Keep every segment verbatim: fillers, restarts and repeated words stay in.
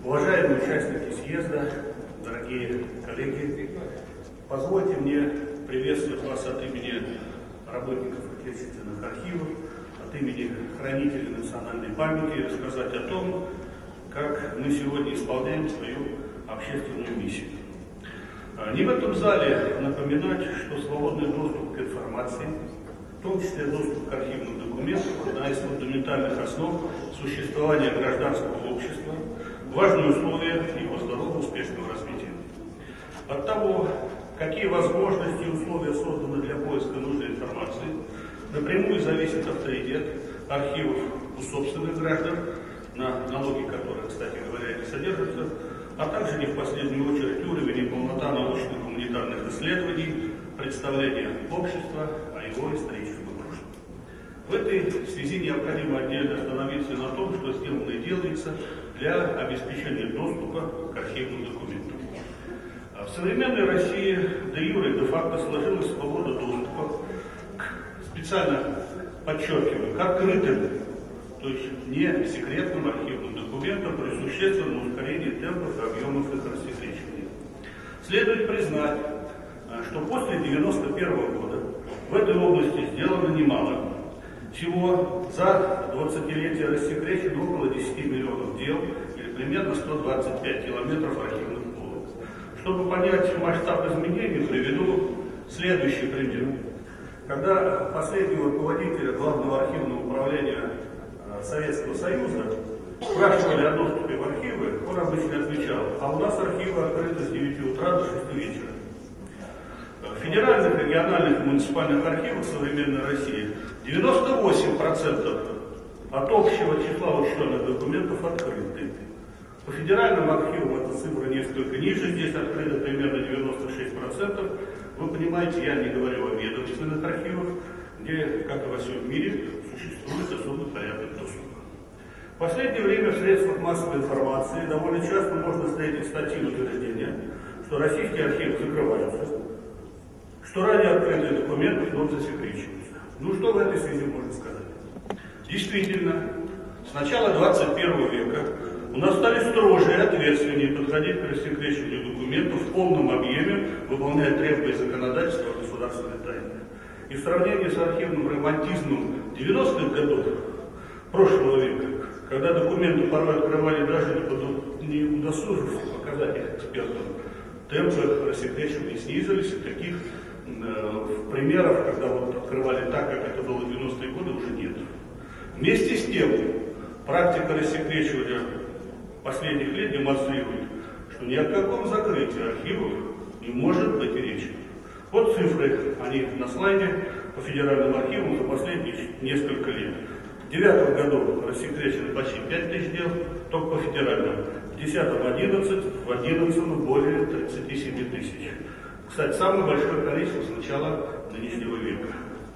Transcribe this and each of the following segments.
Уважаемые участники съезда, дорогие коллеги, позвольте мне приветствовать вас от имени работников отечественных архивов, от имени хранителей национальной памяти и рассказать о том, как мы сегодня исполняем свою общественную миссию. Не в этом зале напоминать, что свободный доступ к информации, в том числе доступ к архивным документам, одна из фундаментальных основ существования гражданского общества, важное условие его здорового успешного развития. От того, какие возможности и условия созданы для поиска нужной информации, напрямую зависит авторитет архивов у собственных граждан, на налоги которых, кстати говоря, не содержатся, а также не в последнюю очередь уровень и полнота научных и гуманитарных исследований, представления общества о его историческом прошлом. В этой связи необходимо отдельно остановиться на том, что сделано и делается для обеспечения доступа к архивным документам. В современной России де юре и де факто сложилась свобода доступа к, специально подчеркиваю, к открытым, то есть не секретным архивным документам при существенном ускорении темпов и объемов их рассекречивания. Следует признать, что после девяносто первого года в этой области сделано немало. Всего за двадцатилетие рассекречено около десяти миллионов дел или примерно сто двадцать пять километров архивных полок. Чтобы понять масштаб изменений, приведу следующий пример. Когда последнего руководителя Главного архивного управления Советского Союза спрашивали о доступе в архивы, он обычно отвечал: а у нас архивы открыты с девяти утра до шести вечера. В федеральных, региональных и муниципальных архивах современной России девяносто восемь процентов от общего числа учтенных документов открыты. По федеральным архивам эта цифра несколько ниже, здесь открыто примерно девяносто шесть процентов. Вы понимаете, я не говорю о ведомственных архивах, где, как и во всем мире, существует особый порядок доступа. В последнее время в средствах массовой информации довольно часто можно встретить статьи и утверждения, что российские архивы закрываются, что ранее открытые документы вновь засекречиваются. Ну что в этой связи можно сказать? Действительно, с начала двадцать первого века у нас стали строже и ответственнее подходить к рассекречиванию документов в полном объеме, выполняя требования законодательства о государственной тайне. И в сравнении с архивным романтизмом девяностых годов прошлого века, когда документы порой открывали даже не удосужившись показать их экспертам, темпы рассекречивания снизились, и таких э, примеров, когда вот открывали так, как это было в девяностые годы, уже нет. Вместе с тем, практика рассекречивания последних лет демонстрирует, что ни о каком закрытии архивов не может быть и речи. Вот цифры, они на слайде по федеральным архивам за последние несколько лет. В две тысячи девятом году рассекречено почти пять тысяч дел, только по федеральным. В две тысячи десятом одиннадцать, в две тысячи одиннадцатом более тридцати семи тысяч. Кстати, самое большое количество с начала нынешнего века.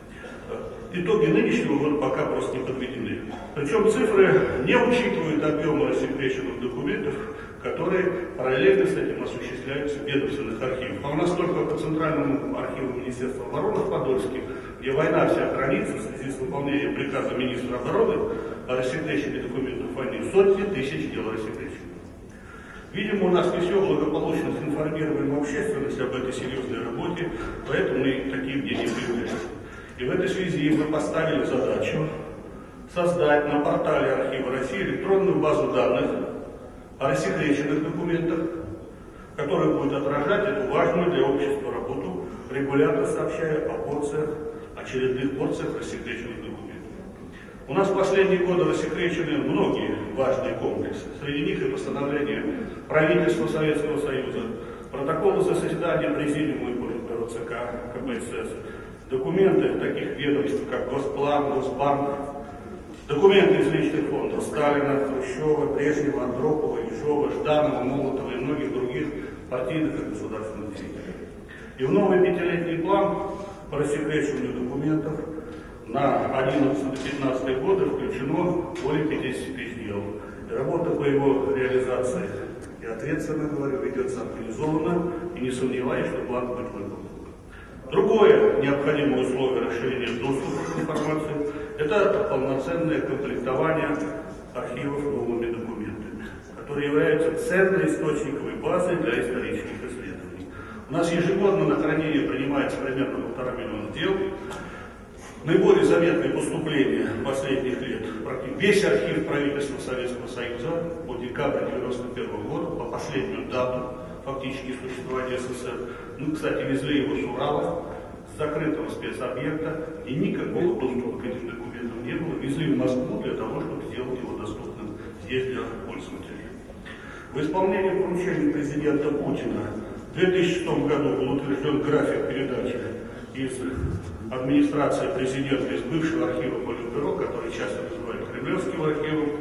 Итоги нынешнего года пока просто не подведены. Причем цифры не учитывают объемы рассекреченных документов, которые параллельно с этим осуществляются в ведомственных архивах. А у нас только по Центральному архиву Министерства обороны в Подольске, где война вся хранится в связи с выполнением приказа министра обороны о рассекречении документов войны, сотни тысяч дел рассекречены. Видимо, у нас не все благополучно с информированием общественности об этой серьезной работе, поэтому мы такие мнения появляются. И в этой связи мы поставили задачу создать на портале Архива России электронную базу данных о рассекреченных документах, которая будет отражать эту важную для общества работу, регулярно сообщая о порциях, очередных порциях рассекреченных документов. У нас в последние годы рассекречены многие важные комплексы. Среди них и постановление правительства Советского Союза, протоколы заседания Президиума и Политбюро ЦК КПСС, документы таких ведомств, как Госплан, Госбанк, документы из личных фондов Сталина, Хрущева, Брежнева, Андропова, Ежова, Жданова, Молотова и многих других партийных и государственных деятелей. И в новый пятилетний план по рассекречиванию документов на одиннадцатый-пятнадцатый годы включено более пятидесяти тысяч дел. И работа по его реализации, я ответственно говорю, ведется организованно, и не сомневаюсь, что план будет выполнен. Другое необходимое условие расширения доступа к информации – это полноценное комплектование архивов новыми документами, которые являются ценной источниковой базой для исторических исследований. У нас ежегодно на хранение принимается примерно полтора миллиона дел. Наиболее заметные поступления последних лет, практически весь архив правительства Советского Союза по декабрь девяносто первого года, по последнюю дату фактически существования СССР. Мы, кстати, везли его с Урала, с закрытого спецобъекта, и никакого доступа к этим документам не было. Везли в Москву для того, чтобы сделать его доступным здесь для пользователей. В исполнении поручения президента Путина в две тысячи шестом году был утвержден график передачи из администрации президента, из бывшего архива Политбюро, который часто называют Кремлевским архивом,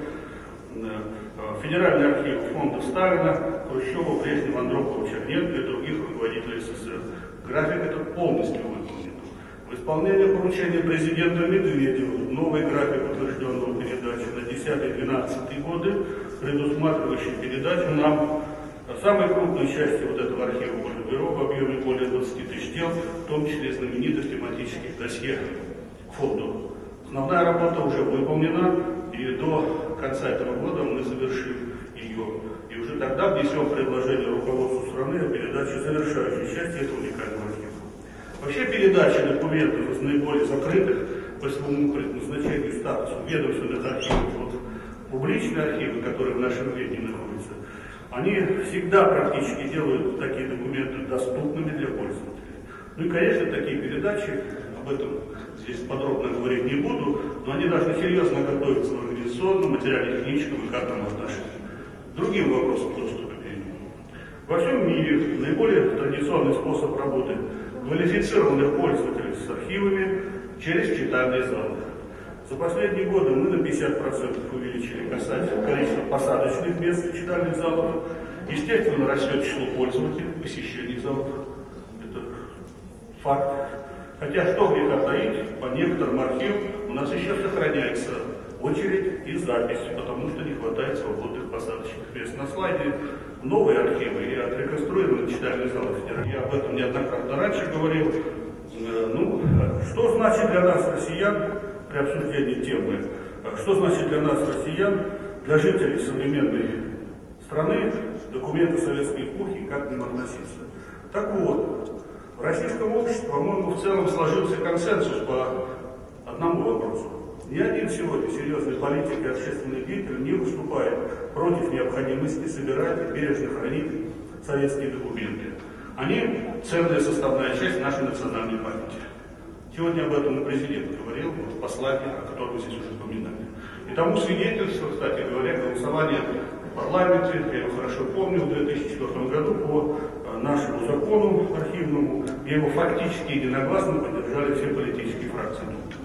Федеральный архив фонда Сталина, Хрущева, Брежнева, Андропова, Черненко и других руководителей СССР. График этот полностью выполнен. В исполнение поручения президента Медведева новый график утвержденного передачи на десятый-двенадцатый годы, предусматривающий передачу нам самой крупной части вот этого архива Политбюро в объеме более двадцати тысяч дел, в том числе знаменитых тематических досье к фонду. Основная работа уже выполнена, и до конца этого года мы завершим ее. И уже тогда внесем предложение руководству страны о передаче завершающей части этого уникального архива. Вообще передача документов из наиболее закрытых по своему предназначению статусу ведомственных архивов, вот, публичные архивы, которые в нашем ведении находятся, они всегда практически делают такие документы доступными для пользователей. Ну и, конечно, такие передачи, об этом здесь подробно говорить не буду, но они должны серьезно готовиться в организационном, материально-техническом и кадровом отношении. Другим вопросом доступа к нему. Во всем мире наиболее традиционный способ работы квалифицированных пользователей с архивами через читальные залы. За последние годы мы на пятьдесят процентов увеличили количество посадочных мест в читальных залах. Естественно, растет число пользователей, посещений залов. Это факт. Хотя, что греха таить, по некоторым архивам у нас еще сохраняется очередь и запись, потому что не хватает свободных посадочных мест. На слайде новые архивы и отреконструированные читальные залы. Я об этом неоднократно раньше говорил. Ну, что значит для нас, россиян, при обсуждении темы, что значит для нас, россиян, для жителей современной страны, документы советской эпохи, как к ним относиться? Так вот, в российском обществе, по-моему, в целом сложился консенсус по одному вопросу. Ни один сегодня серьезный политик и общественный деятель не выступает против необходимости собирать и бережно хранить советские документы. Они ценная составная часть нашей национальной памяти. Сегодня об этом и президент говорил в послании, о котором мы здесь уже упоминали. И тому свидетельство, кстати говоря, голосование в парламенте, я его хорошо помню, в две тысячи четвёртом году по нашему закону архивному, и его фактически единогласно поддержали все политические фракции.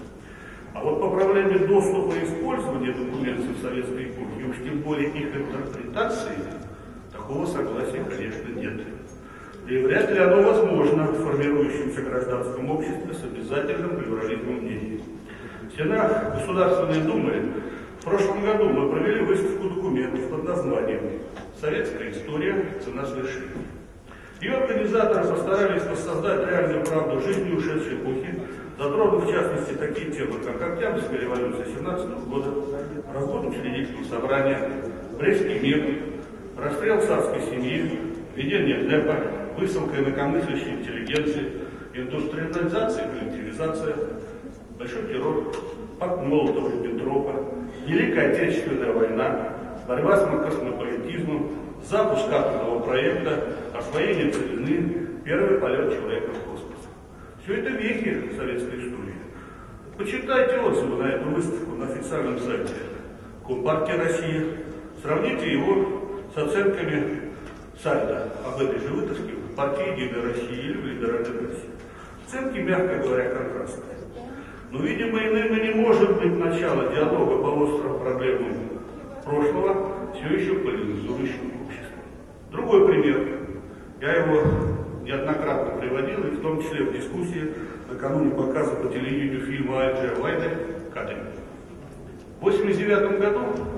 А вот по проблеме доступа и использования документов советской эпохи, и уж тем более их интерпретации, такого согласия, конечно, нет. И вряд ли оно возможно в формирующемся гражданском обществе с обязательным плюрализмом мнений. В стенах Государственной Думы в прошлом году мы провели выставку документов под названием «Советская история. Цена свершения». Ее организаторы постарались воссоздать реальную правду жизни ушедшей эпохи, затронув в частности такие темы, как Октябрьская революция семнадцатого года, развод учредительного собрания, Брестский мир, расстрел царской семьи, введение НЭПа, высылка инакомыслящей интеллигенции, индустриализация и коллективизация, большой террор, пакт Молотова-Риббентропа, Великая Отечественная война, борьба с космополитизмом, запуск атомного проекта, освоение целины, первый полет человека в космос. Все это вехи советской истории. Почитайте отзывы на эту выставку на официальном сайте Компартии России, сравните его с оценками сайта об этой же выставке партии Единой России или в Либеральной России. Оценки, мягко говоря, контрастные. Но, видимо, иным и не может быть начало диалога по острым проблемам прошлого, все еще поляризующим обществом. Другой пример. Я его неоднократно приводил, и в том числе в дискуссии накануне показа по телевидению фильма Айджа Вайда «Катынь». В восемьдесят девятом году,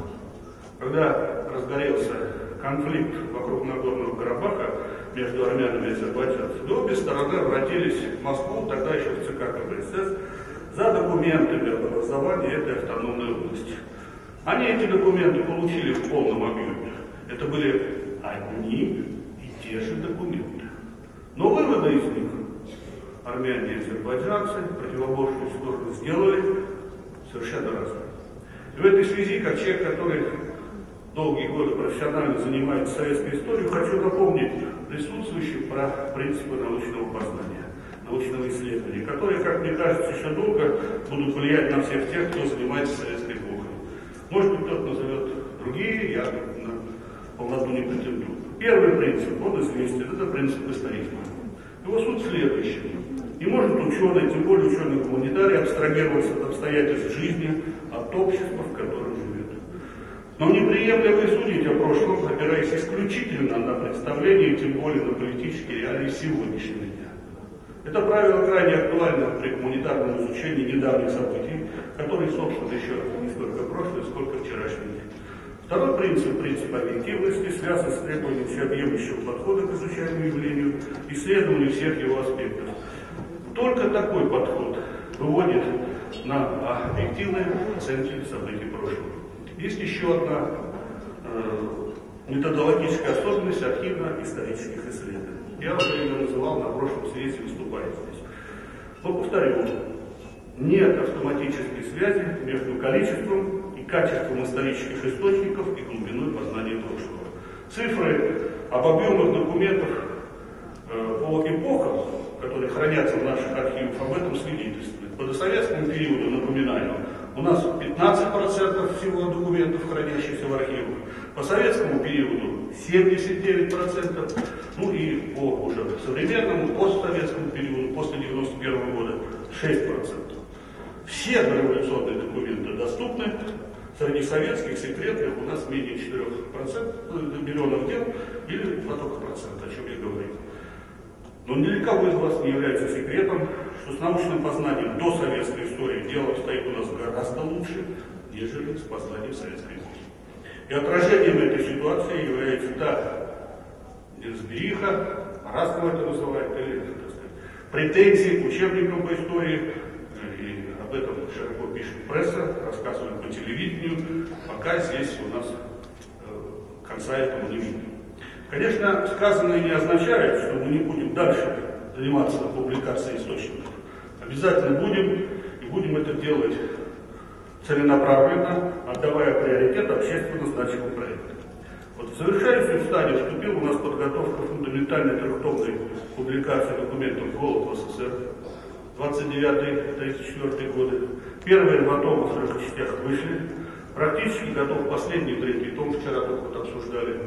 когда разгорелся конфликт вокруг Нагорного Карабаха между армянами и азербайджанцами, обе стороны обратились в Москву, тогда еще в ЦК КПСС, за документами об образовании этой автономной области. Они эти документы получили в полном объеме. Это были одни и те же документы. Но выводы из них армяне и азербайджанцы, противоборствующие стороны, сделали совершенно разные. И в этой связи, как человек, который долгие годы профессионально занимается советской историей, хочу напомнить присутствующим про принципы научного познания, научного исследования, которые, как мне кажется, еще долго будут влиять на всех тех, кто занимается советской эпохой. Может быть, кто-то назовет другие, я на полноту не претендую. Первый принцип, он известен, это принцип историзма. Его суть следующая. Не может ученый, тем более ученый-гуманитарий, абстрагироваться от обстоятельств жизни, от общества, в котором живет. Но неприемлемо и судить о прошлом, опираясь исключительно на представления, тем более на политические реалии сегодняшнего дня. Это правило крайне актуально при гуманитарном изучении недавних событий, которые, собственно, еще не столько прошлое, сколько вчерашний день. Второй принцип, принцип объективности, связан с требованием всеобъемлющего подхода к изучаемому явлению, исследованию всех его аспектов. Только такой подход выводит на объективные оценки событий прошлого. Есть еще одна э, методологическая особенность архивно-исторических исследований. Я уже ее называл на прошлом съезде, выступая здесь. Но повторю, нет автоматической связи между количеством и качеством исторических источников и глубиной познания прошлого. Цифры об объемах документов э, по эпохам, которые хранятся в наших архивах, об этом свидетельствуют. По досоветскому периоду, напоминаю, у нас пятнадцать процентов всего документов, хранящихся в архивах. По советскому периоду семьдесят девять процентов. Ну и по уже современному, постсоветскому периоду, после девяносто первого года, шесть процентов. Все дореволюционные документы доступны. Среди советских, секретных у нас менее четырёх миллионов дел или два только процента, о чем я говорил. Но ни для кого из вас не является секретом, что с научным познанием до советской истории дело обстоит у нас гораздо лучше, нежели с познанием советской эпохи. И отражением этой ситуации является та неразбериха, по-разному это называют, или, так сказать, претензии к учебникам по истории, и об этом широко пишет пресса, рассказывают по телевидению, пока здесь у нас э, конца этому не видно. Конечно, сказанное не означает, что мы не будем дальше заниматься публикацией источников. Обязательно будем, и будем это делать целенаправленно, отдавая приоритет общественно значимым проектам. Вот в завершающую стадию вступила у нас подготовка фундаментальной трехтомной публикации документов «Голод в СССР», двадцать девятый — тридцать четвёртый годы. Первые два тома в трех частях вышли. Практически готов последний, третий том, вчера только вот обсуждали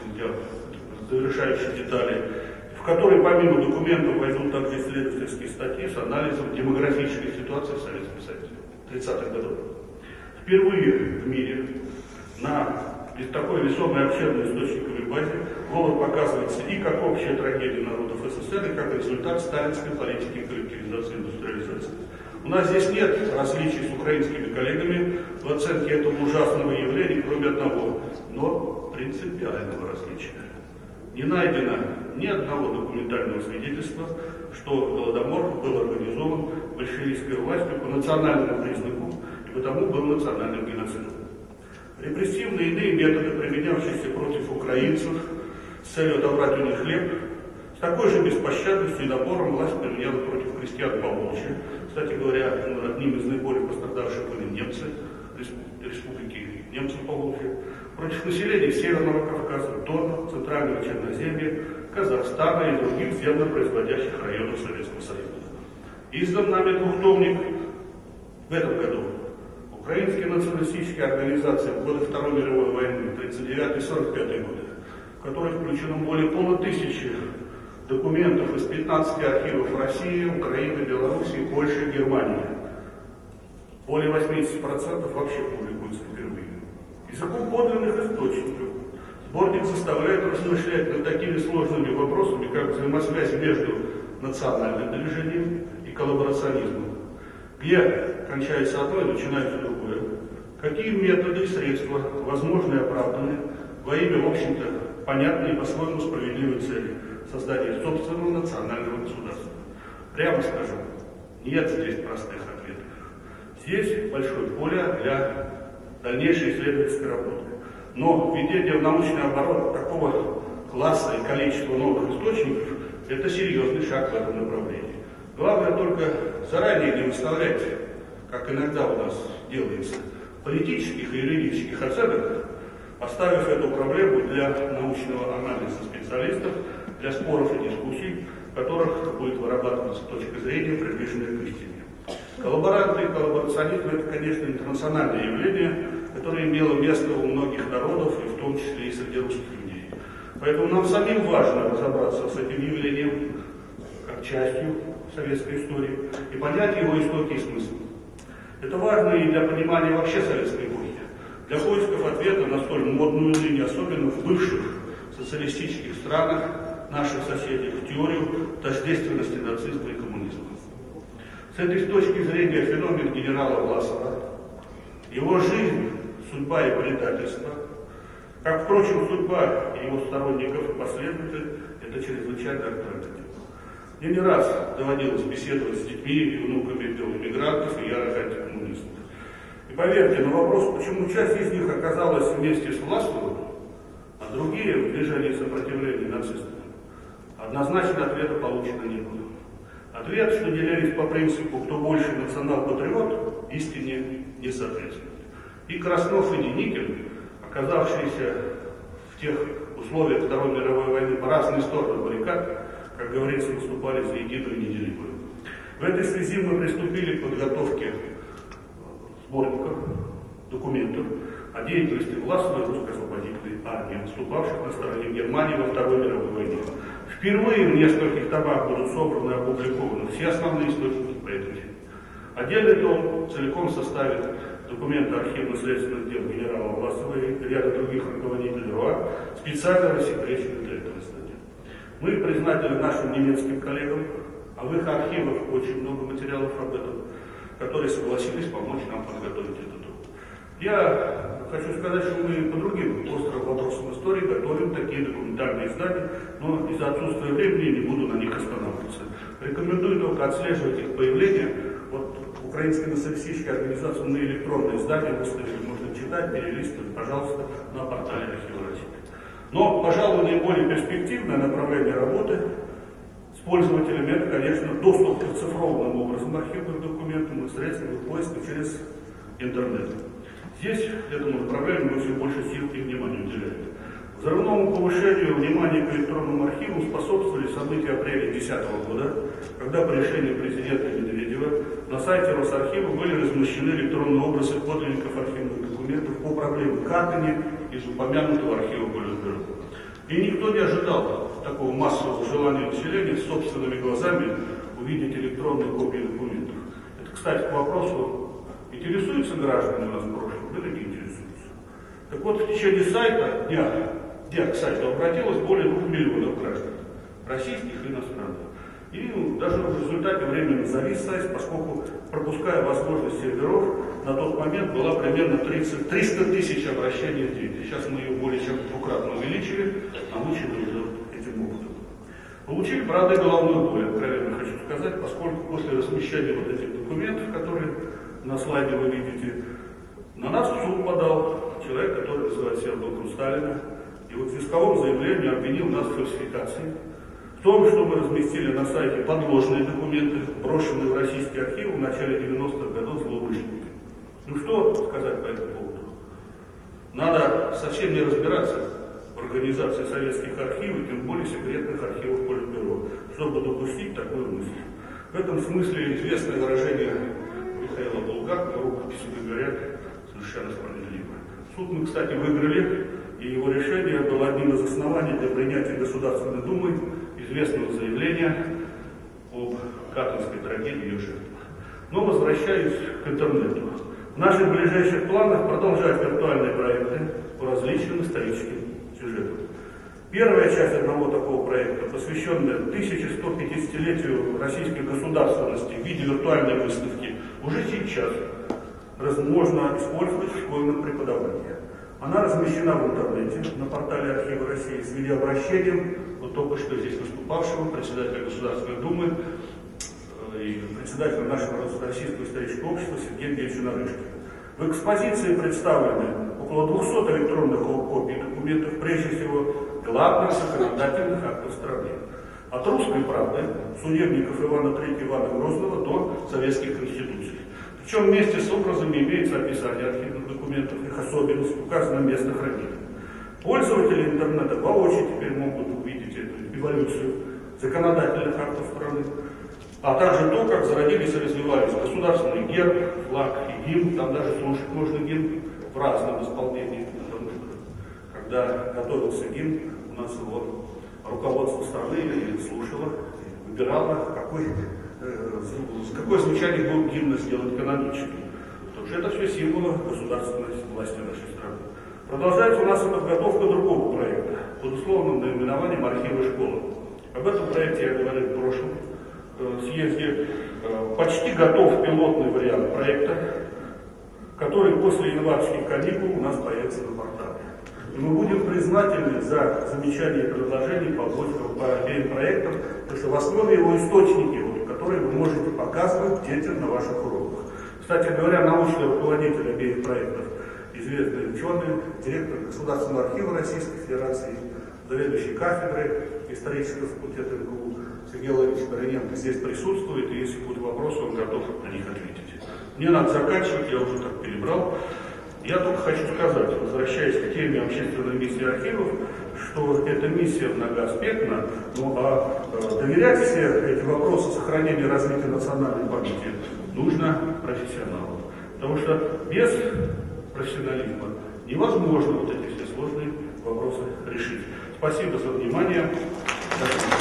завершающие детали, в которые помимо документов войдут также исследовательские статьи с анализом демографической ситуации в Советском Союзе тридцатых годов. Впервые в мире на такой весомой обширной источниковой базе голод показывается и как общая трагедия народов СССР, и как результат сталинской политики коллективизации и индустриализации. У нас здесь нет различий с украинскими коллегами в оценке этого ужасного явления, кроме одного, но принципиального различия. Не найдено ни одного документального свидетельства, что Голодомор был организован большевистской властью по национальному признаку и потому был национальным геноцидом. Репрессивные иные методы, применявшиеся против украинцев с целью отобрать у них хлеб, с такой же беспощадностью и напором власть применяла против крестьян Поволжья. Кстати говоря, одним из наиболее пострадавших были немцы, республики немцев Поволжья, против населения Северного Кавказа, Дона, Центрального Черноземья, Казахстана и других землепроизводящих районов Советского Союза. Издан нами двухтомник в этом году. Украинские националистические организации в годы Второй мировой войны, тридцать девятый — сорок пятый годы, в который включено более полутысячи документов из пятнадцати архивов России, Украины, Белоруссии, Польши и Германии. Более восьмидесяти процентов вообще публикуется впервые. Языком подлинных источников. Сборник заставляет размышлять над такими сложными вопросами, как взаимосвязь между национальным движением и коллаборационизмом. Где кончается одно и начинается другое. Какие методы и средства возможны и оправданы во имя, в общем-то, понятной и по-своему справедливой цели создания собственного национального государства. Прямо скажу, нет здесь простых ответов. Здесь большое поле для дальнейшей исследовательской работы. Но введение в научный оборот такого класса и количества новых источников – это серьезный шаг в этом направлении. Главное только заранее не выставлять, как иногда у нас делается, политических и юридических оценок, оставив эту проблему для научного анализа специалистов, для споров и дискуссий, в которых будет вырабатываться точка зрения, приближенная к истине. Коллаборанты и коллаборационизм – это, конечно, интернациональное явление, которое имело место у многих народов, и в том числе и среди русских людей. Поэтому нам самим важно разобраться с этим явлением, как частью советской истории, и понять его истоки и смысл. Это важно и для понимания вообще советской эпохи, для поисков ответа на столь модную ныне, особенно в бывших социалистических странах, наших соседей, в теорию тождественности нацизма и коммунизма. С этой точки зрения феномен генерала Власова, его жизнь, судьба и предательство, как, впрочем, судьба его сторонников и последователей, это чрезвычайно актуально. Мне не раз доводилось беседовать с детьми и внуками белоэмигрантов и ярых антикоммунистов. И поверьте, на вопрос, почему часть из них оказалась вместе с Власовым, а другие в движении сопротивления нацистам, однозначно ответа получено не было. Ответ, что делились по принципу «кто больше национал-патриот», истине не соответствует. И Краснов, и Деникин, оказавшиеся в тех условиях Второй мировой войны по разные стороны баррикад, как говорится, выступали за единую неделимую. В этой связи мы приступили к подготовке сборников, документов о деятельности Власовой русской освободительной армии, выступавших на стороне Германии во Второй мировой войне. Впервые в нескольких томах будут собраны и опубликованы все основные источники по этой теме. Отдельный том целиком составит документы архивно-следственных дел генерала Власова и ряда других руководителей РОА, специально рассекречены для этого издания. Мы признательны нашим немецким коллегам, а в их архивах очень много материалов об этом, которые согласились помочь нам подготовить этот труд. Я хочу сказать, что мы по другим острым вопросам истории готовим такие документальные издания, но из-за отсутствия времени не буду на них останавливаться. Рекомендую только отслеживать их появление. Вот Украинская националистическая организация на электронные издания выставили, можно читать, перелистывать, пожалуйста, на портале Архива России. Но, пожалуй, наиболее перспективное направление работы с пользователями это, конечно, доступ к цифровым образом архивных документам и средствам их поиска через интернет. Здесь этому направлению мы все больше сил и внимания уделяем. Взрывному повышению внимания к электронному архиву способствовали события апреля две тысячи десятого года, когда по решению президента Медведева на сайте Росархива были размещены электронные образы подлинников архивных документов по проблеме катания из упомянутого архива Политбюро. И никто не ожидал такого массового желания населения собственными глазами увидеть электронные копии документов. Это, кстати, к вопросу, интересуются граждане у нас в прошлом, или не интересуются. Так вот, в течение сайта, дня, дня к сайту обратилось более двух миллионов граждан, российских и иностранных. И ну, даже в результате временно завис сайт, поскольку, пропуская возможность серверов, на тот момент была примерно тридцать, триста тысяч обращений в день. Сейчас мы ее более чем двукратно увеличили, научены уже этим опытом. Получили, правда, головную боль, откровенно хочу сказать, поскольку после размещения вот этих документов, которые на слайде вы видите, на нас в суд подал человек, который называет себя доктором Сталина, и вот в исковом заявлении обвинил нас в фальсификации, в том, что мы разместили на сайте подложные документы, брошенные в российский архив в начале девяностых годов злоумышленниками. Ну что сказать по этому поводу? Надо совсем не разбираться в организации советских архивов, тем более секретных архивов Политбюро, чтобы допустить такую мысль. В этом смысле известное выражение Михаила Булгакова, рукописи говорят, совершенно справедливо. Суд мы, кстати, выиграли, и его решение было одним из оснований для принятия Государственной Думы известного заявления об Катынской трагедии и ее жертвах. Но возвращаюсь к интернету. В наших ближайших планах продолжать виртуальные проекты по различным историческим сюжетам. Первая часть одного такого проекта, посвященная тысяча сто пятидесятилетию российской государственности в виде виртуальной выставки, уже сейчас можно использовать в школьном преподавании. Она размещена в интернете на портале Архива России с видеообращением вот только что здесь выступавшего председателя Государственной Думы и председателя нашего Российского исторического общества Сергея Ильича Нарышкина. В экспозиции представлены около двухсот электронных копий документов, прежде всего, главных законодательных актов страны. От русской правды, судебников Ивана третьего, Ивана Грозного до советских конституций. Причем вместе с образами имеется описание архивных документов, их особенности, указано место хранения. Пользователи интернета воочию теперь могут увидеть эту эволюцию законодательных актов страны, а также то, как зародились и развивались государственный герб, флаг и гимн. Там даже слушать можно гимн в разном исполнении, потому что когда готовился гимн, у нас его руководство страны слушало, выбирало, какой, э, какое звучание будет гимна сделать каноническим. Потому что это все символы государственной власти нашей страны. Продолжается у нас и подготовка другого проекта под условным наименованием «Архивы школы». Об этом проекте я говорил в прошлом э, съезде. Э, почти готов пилотный вариант проекта, который после январских каникул у нас появится на портале. И мы будем признательны за замечания и предложения по, по обеим проектам, потому что в основе его источники, вот, которые вы можете показывать детям на ваших уроках. Кстати говоря, научный руководитель обеих проектов, известный ученый, директор Государственного архива Российской Федерации, заведующий кафедрой исторического факультета эм ка у Сергей Владимирович Бариненко здесь присутствует, и если будут вопросы, он готов на них ответить. Мне надо заканчивать, я уже так перебрал. Я только хочу сказать, возвращаясь к теме общественной миссии архивов, что эта миссия многоаспектна, ну а э, доверять все эти вопросы сохранения и развития национальной памяти нужно профессионалам. Потому что без профессионализма невозможно вот эти все сложные вопросы решить. Спасибо за внимание.